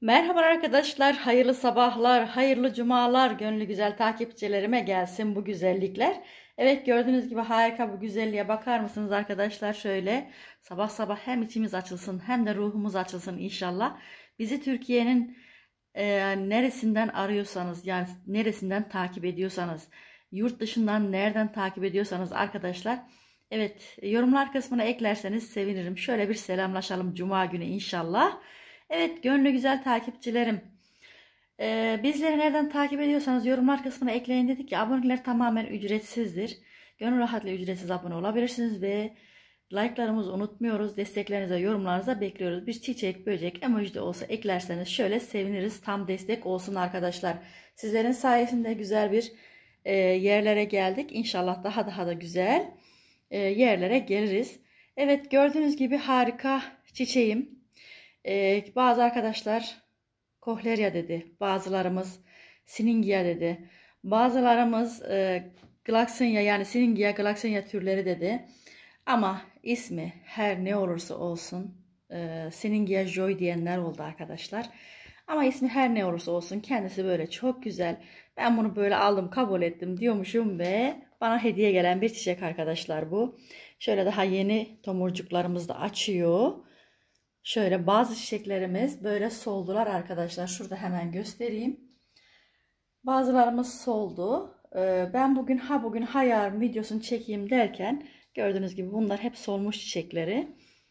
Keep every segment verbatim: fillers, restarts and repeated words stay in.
Merhaba arkadaşlar, hayırlı sabahlar, hayırlı cumalar, gönlü güzel takipçilerime gelsin bu güzellikler. Evet, gördüğünüz gibi harika bu güzelliğe bakar mısınız arkadaşlar? Şöyle sabah sabah hem içimiz açılsın hem de ruhumuz açılsın inşallah. Bizi Türkiye'nin e, neresinden arıyorsanız, yani neresinden takip ediyorsanız, yurt dışından nereden takip ediyorsanız arkadaşlar, evet, yorumlar kısmına eklerseniz sevinirim. Şöyle bir selamlaşalım cuma günü inşallah. Evet, gönlü güzel takipçilerim. Ee, bizleri nereden takip ediyorsanız yorumlar kısmına ekleyin dedik ki abonelikler tamamen ücretsizdir. Gönül rahatlığı ücretsiz abone olabilirsiniz ve like'larımızı unutmuyoruz. Desteklerinize, yorumlarınıza bekliyoruz. Bir çiçek, böcek, emoji de olsa eklerseniz şöyle seviniriz. Tam destek olsun arkadaşlar. Sizlerin sayesinde güzel bir e, yerlere geldik. İnşallah daha daha da güzel e, yerlere geliriz. Evet, gördüğünüz gibi harika çiçeğim. Ee, bazı arkadaşlar kohlerya dedi. Bazılarımız siningia dedi. Bazılarımız e, Glaxenia, yani siningia, Glaxenia türleri dedi. Ama ismi her ne olursa olsun e, siningia joy diyenler oldu arkadaşlar. Ama ismi her ne olursa olsun kendisi böyle çok güzel. Ben bunu böyle aldım, kabul ettim diyormuşum ve bana hediye gelen bir çiçek arkadaşlar bu. Şöyle daha yeni tomurcuklarımız da açıyor. Şöyle bazı çiçeklerimiz böyle soldular arkadaşlar. Şurada hemen göstereyim. Bazılarımız soldu. Ee, ben bugün ha bugün ha yarın videosunu çekeyim derken gördüğünüz gibi bunlar hep solmuş çiçekleri.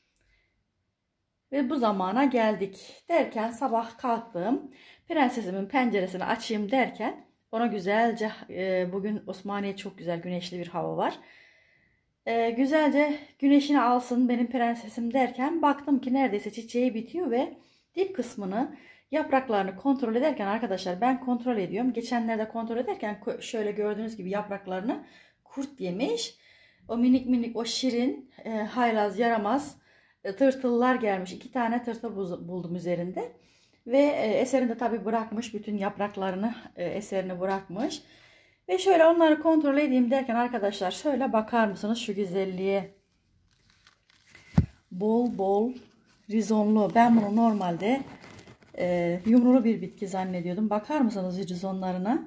Ve bu zamana geldik derken sabah kalktım. Prensesimin penceresini açayım derken ona güzelce e, bugün Osmaniye çok güzel güneşli bir hava var. Ee, güzelce güneşini alsın benim prensesim derken baktım ki neredeyse çiçeği bitiyor ve dip kısmını, yapraklarını kontrol ederken arkadaşlar, ben kontrol ediyorum. Geçenlerde kontrol ederken şöyle gördüğünüz gibi yapraklarını kurt yemiş. O minik minik, o şirin, e, haylaz, yaramaz e, tırtıllar gelmiş. İki tane tırtıl buldum üzerinde. Ve e, eserinde tabi bırakmış, bütün yapraklarını e, eserini bırakmış. Ve şöyle onları kontrol edeyim derken arkadaşlar şöyle bakar mısınız şu güzelliğe? Bol bol rizonlu. Ben bunu normalde e, yumrulu bir bitki zannediyordum. Bakar mısınız rizonlarına?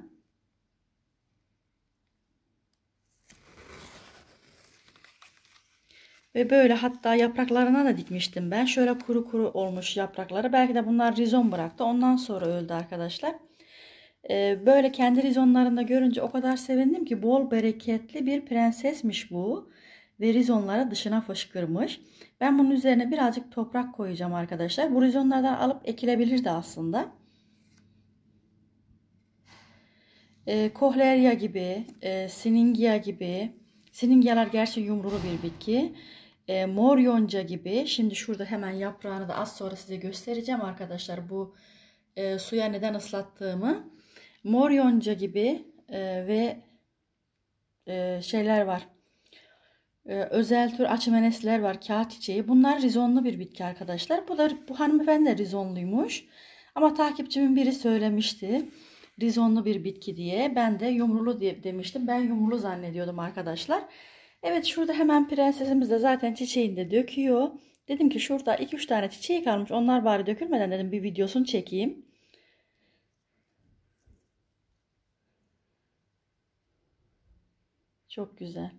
Ve böyle hatta yapraklarına da dikmiştim ben. Şöyle kuru kuru olmuş yaprakları. Belki de bunlar rizon bıraktı. Ondan sonra öldü arkadaşlar. Böyle kendi rizonlarında görünce o kadar sevindim ki, bol bereketli bir prensesmiş bu. Ve rizonları dışına fışkırmış. Ben bunun üzerine birazcık toprak koyacağım arkadaşlar. Bu rizonlardan alıp ekilebilirdi aslında. E, kohlerya gibi, e, siningia gibi. Siningialar gerçi yumrulu bir bitki. E, mor yonca gibi. Şimdi şurada hemen yaprağını da az sonra size göstereceğim arkadaşlar. Bu e, suya neden ıslattığımı. Mor yonca gibi e, ve e, şeyler var. E, özel tür açımenesler var. Kağıt çiçeği. Bunlar rizonlu bir bitki arkadaşlar. Bu da bu hanımefendi de rizonluymuş. Ama takipçimin biri söylemişti rizonlu bir bitki diye. Ben de yumrulu diye demiştim. Ben yumrulu zannediyordum arkadaşlar. Evet, şurada hemen prensesimiz de zaten çiçeğini de döküyor. Dedim ki şurada iki üç tane çiçeği kalmış. Onlar bari dökülmeden dedim bir videosunu çekeyim. Çok güzel.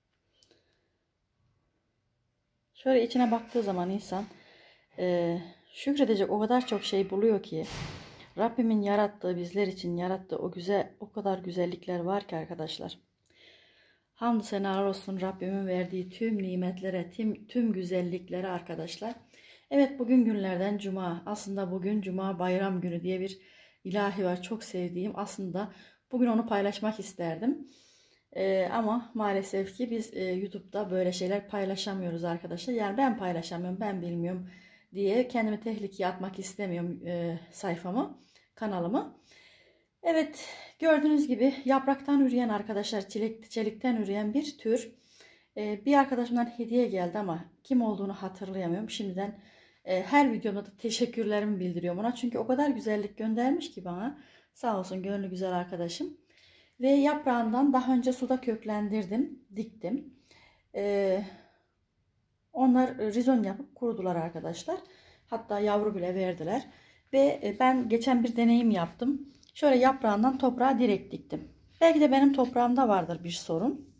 Şöyle içine baktığı zaman insan e, şükredecek o kadar çok şey buluyor ki. Rabbimin yarattığı, bizler için yarattığı o güzel, o kadar güzellikler var ki arkadaşlar. Hamdü senalar olsun Rabbimin verdiği tüm nimetlere, tüm, tüm güzelliklere arkadaşlar. Evet, bugün günlerden cuma. Aslında bugün cuma bayram günü diye bir ilahi var. Çok sevdiğim. Aslında bugün onu paylaşmak isterdim. Ee, ama maalesef ki biz e, YouTube'da böyle şeyler paylaşamıyoruz arkadaşlar. Yani ben paylaşamıyorum, ben bilmiyorum diye kendimi tehlikeye atmak istemiyorum e, sayfamı, kanalımı. Evet, gördüğünüz gibi yapraktan üreyen arkadaşlar, çelik, çelikten üreyen bir tür. E, bir arkadaşımdan hediye geldi ama kim olduğunu hatırlayamıyorum. Şimdiden e, her videomda da teşekkürlerimi bildiriyorum ona. Çünkü o kadar güzellik göndermiş ki bana. Sağ olsun gönlü güzel arkadaşım. Ve yaprağından daha önce suda köklendirdim, diktim. Ee, onlar rizon yapıp kurudular arkadaşlar. Hatta yavru bile verdiler. Ve ben geçen bir deneyim yaptım. Şöyle yaprağından toprağa direkt diktim. Belki de benim toprağımda vardır bir sorun.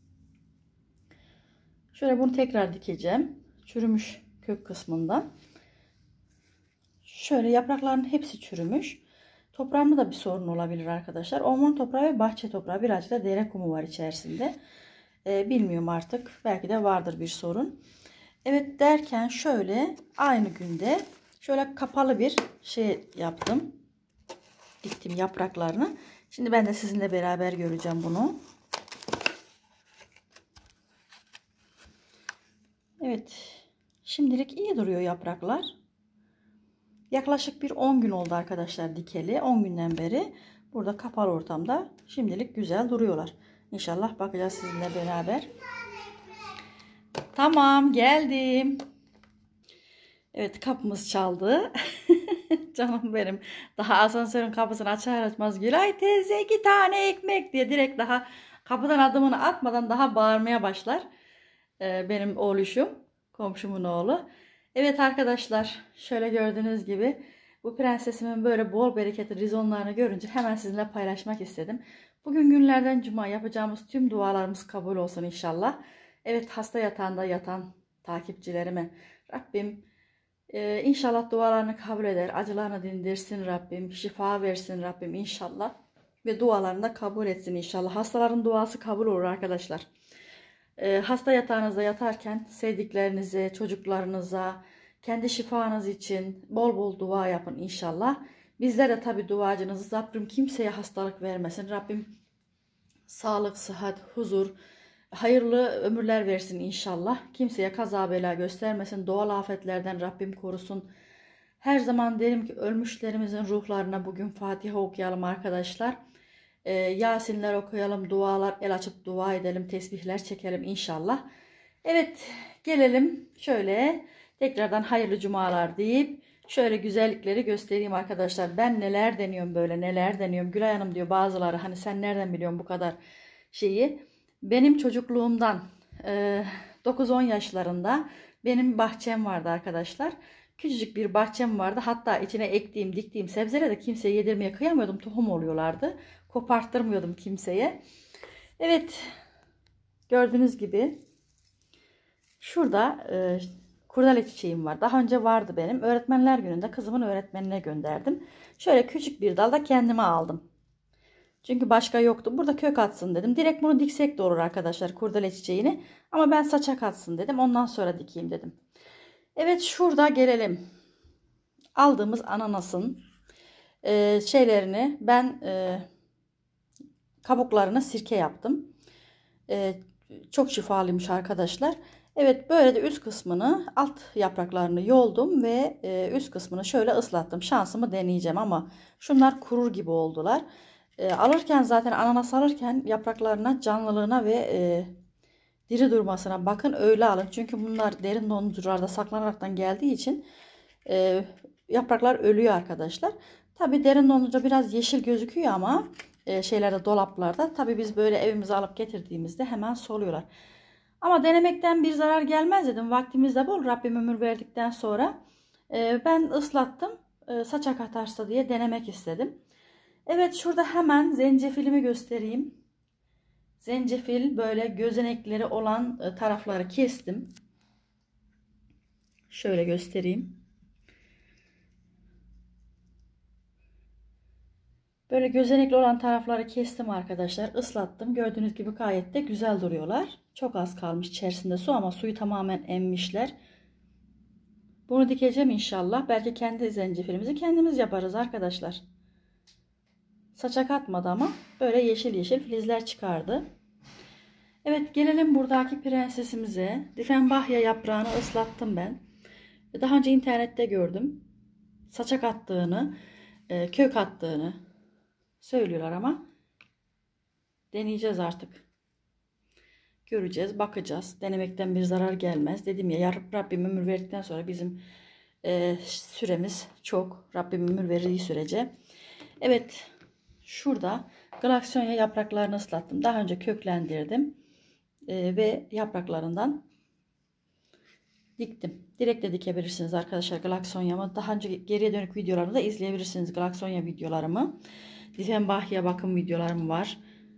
Şöyle bunu tekrar dikeceğim. Çürümüş kök kısmından. Şöyle yaprakların hepsi çürümüş. Toprağımda da bir sorun olabilir arkadaşlar. Orman toprağı ve bahçe toprağı, birazcık da dere kumu var içerisinde. Ee, bilmiyorum artık. Belki de vardır bir sorun. Evet derken şöyle aynı günde şöyle kapalı bir şey yaptım. Diktim yapraklarını. Şimdi ben de sizinle beraber göreceğim bunu. Evet. Şimdilik iyi duruyor yapraklar. Yaklaşık bir on gün oldu arkadaşlar dikeli. on günden beri burada kapalı ortamda şimdilik güzel duruyorlar. İnşallah bakacağız sizinle beraber. Tamam, geldim. Evet, kapımız çaldı. Canım benim. Daha asansörün kapısını açar açmaz Gülay teyze iki tane ekmek diye direkt daha kapıdan adımını atmadan daha bağırmaya başlar. Ee, benim oğluşum. Komşumun oğlu. Evet arkadaşlar, şöyle gördüğünüz gibi bu prensesimin böyle bol bereketli rizonlarını görünce hemen sizinle paylaşmak istedim. Bugün günlerden cuma, yapacağımız tüm dualarımız kabul olsun inşallah. Evet, hasta yatağında yatan takipçilerime Rabbim e, inşallah dualarını kabul eder, acılarını dindirsin Rabbim, şifa versin Rabbim inşallah ve dualarını da kabul etsin inşallah. Hastaların duası kabul olur arkadaşlar. E, hasta yatağınızda yatarken sevdiklerinize, çocuklarınıza, kendi şifanız için bol bol dua yapın inşallah. Bizler de tabi duacınızız. Rabbim kimseye hastalık vermesin. Rabbim sağlık, sıhhat, huzur, hayırlı ömürler versin inşallah. Kimseye kaza bela göstermesin. Doğal afetlerden Rabbim korusun. Her zaman derim ki ölmüşlerimizin ruhlarına bugün Fatiha okuyalım arkadaşlar. Ee, Yasinler okuyalım, dualar, el açıp dua edelim, tesbihler çekelim inşallah. Evet, gelelim şöyle tekrardan hayırlı cumalar deyip şöyle güzellikleri göstereyim arkadaşlar. Ben neler deniyorum, böyle neler deniyorum. Gülay Hanım diyor bazıları, hani sen nereden biliyorsun bu kadar şeyi. Benim çocukluğumdan e, dokuz on yaşlarında benim bahçem vardı arkadaşlar. Küçücük bir bahçem vardı. Hatta içine ektiğim, diktiğim sebzeleri de kimseye yedirmeye kıyamıyordum. Tohum oluyorlardı. Koparttırmıyordum kimseye. Evet, gördüğünüz gibi şurada e, kurdele çiçeğim var. Daha önce vardı benim. Öğretmenler gününde kızımın öğretmenine gönderdim. Şöyle küçük bir dalda kendime aldım. Çünkü başka yoktu. Burada kök atsın dedim. Direkt bunu diksek de olur arkadaşlar, kurdele çiçeğini. Ama ben saçak atsın dedim. Ondan sonra dikeyim dedim. Evet, şurada gelelim. Aldığımız ananasın e, şeylerini ben e, kabuklarını sirke yaptım. E, çok şifalıymış arkadaşlar. Evet, böyle de üst kısmını, alt yapraklarını yoldum ve e, üst kısmını şöyle ıslattım. Şansımı deneyeceğim ama şunlar kurur gibi oldular. E, alırken zaten ananas alırken yapraklarına, canlılığına ve e, diri durmasına bakın, öyle alın. Çünkü bunlar derin dondurucularda saklanaraktan geldiği için e, yapraklar ölüyor arkadaşlar. Tabi derin dondurucuda biraz yeşil gözüküyor ama e, şeylerde, dolaplarda tabi biz böyle evimize alıp getirdiğimizde hemen soluyorlar. Ama denemekten bir zarar gelmez dedim. Vaktimiz de bol, Rabbim ömür verdikten sonra e, ben ıslattım. E, saçak atarsa diye denemek istedim. Evet, şurada hemen zencefilimi göstereyim. Zencefil böyle gözenekleri olan tarafları kestim. Şöyle göstereyim. Böyle gözenekli olan tarafları kestim arkadaşlar. Islattım. Gördüğünüz gibi gayet de güzel duruyorlar. Çok az kalmış içerisinde su ama suyu tamamen emmişler. Bunu dikeceğim inşallah. Belki kendi zencefilimizi kendimiz yaparız arkadaşlar. Saçak atmadı ama böyle yeşil yeşil filizler çıkardı. Evet, gelelim buradaki prensesimize. Difenbahya yaprağını ıslattım ben. Daha önce internette gördüm. Saçak attığını, kök attığını söylüyorlar ama deneyeceğiz artık. Göreceğiz, bakacağız. Denemekten bir zarar gelmez. Dedim ya, Rabbim ömür verdikten sonra bizim e, süremiz çok. Rabbim ömür verdiği sürece. Evet, şurada Glaksonia yapraklarını ıslattım. Daha önce köklendirdim. Ee, ve yapraklarından diktim. Direkt de dikebilirsiniz arkadaşlar Glaxonia'mı. Daha önce geriye dönük videolarımı da izleyebilirsiniz. Glaxonia videolarımı. Diefenbachia bakım videolarım var.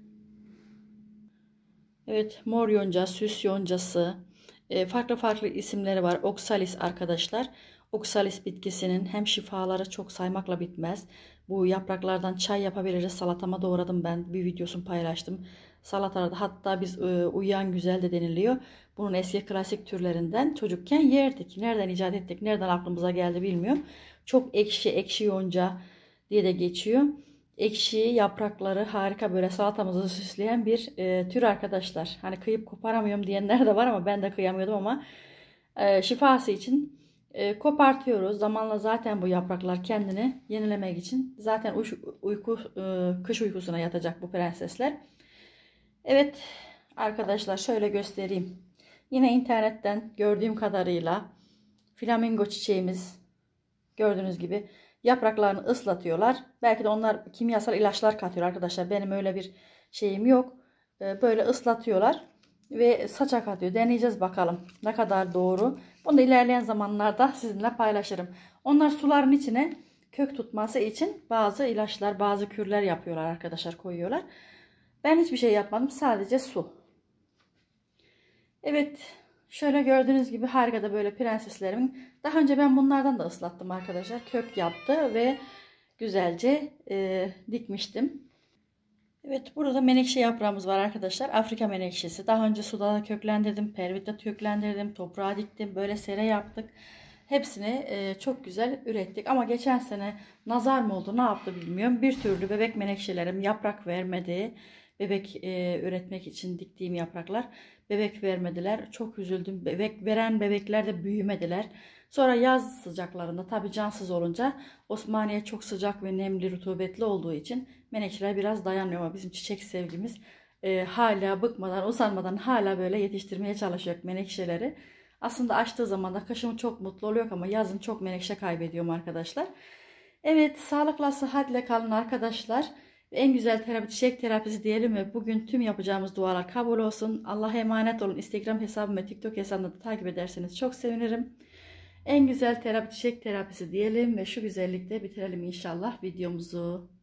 Evet, mor yonca, süs yoncası, e, farklı farklı isimleri var. Oxalis arkadaşlar. Oxalis bitkisinin hem şifaları çok saymakla bitmez. Bu yapraklardan çay yapabiliriz. Salatama doğradım ben. Bir videosunu paylaştım. Salatada hatta biz e, uyuyan güzel de deniliyor. Bunun eski klasik türlerinden çocukken yerdik. Nereden icat ettik, nereden aklımıza geldi bilmiyorum. Çok ekşi, ekşi yonca diye de geçiyor. Ekşi yaprakları harika böyle salatamızı süsleyen bir e, tür arkadaşlar. Hani kıyıp koparamıyorum diyenler de var ama ben de kıyamıyordum ama e, şifası için e, kopartıyoruz. Zamanla zaten bu yapraklar kendini yenilemek için zaten uş, uyku e, kış uykusuna yatacak bu prensesler. Evet arkadaşlar şöyle göstereyim. Yine internetten gördüğüm kadarıyla flamingo çiçeğimiz gördüğünüz gibi yapraklarını ıslatıyorlar. Belki de onlar kimyasal ilaçlar katıyor arkadaşlar. Benim öyle bir şeyim yok. Böyle ıslatıyorlar ve saça katıyor. Deneyeceğiz bakalım ne kadar doğru. Bunu da ilerleyen zamanlarda sizinle paylaşırım. Onlar suların içine kök tutması için bazı ilaçlar, bazı kürler yapıyorlar arkadaşlar, koyuyorlar. Ben hiçbir şey yapmadım. Sadece su. Evet. Şöyle gördüğünüz gibi harika da böyle prenseslerimin. Daha önce ben bunlardan da ıslattım arkadaşlar. Kök yaptı ve güzelce e, dikmiştim. Evet, burada da menekşe yaprağımız var arkadaşlar. Afrika menekşesi. Daha önce suda da köklendirdim. Pervitte köklendirdim. Toprağa diktim. Böyle sere yaptık. Hepsini e, çok güzel ürettik. Ama geçen sene nazar mı oldu ne yaptı bilmiyorum. Bir türlü bebek menekşelerim yaprak vermedi. Bebek e, üretmek için diktiğim yapraklar bebek vermediler. Çok üzüldüm. Bebek veren bebekler de büyümediler. Sonra yaz sıcaklarında tabi cansız olunca Osmaniye çok sıcak ve nemli, rutubetli olduğu için menekşeler biraz dayanmıyor ama bizim çiçek sevgimiz e, hala bıkmadan, usanmadan hala böyle yetiştirmeye çalışıyor menekşeleri. Aslında açtığı zaman da kışın çok mutlu oluyor ama yazın çok menekşe kaybediyorum arkadaşlar. Evet, sağlıkla sıhhatle kalın arkadaşlar. En güzel terapi çiçek terapisi diyelim ve bugün tüm yapacağımız dualar kabul olsun. Allah'a emanet olun. Instagram hesabım ve TikTok hesabımda da takip ederseniz çok sevinirim. En güzel terapi çiçek terapisi diyelim ve şu güzellikle bitirelim inşallah videomuzu.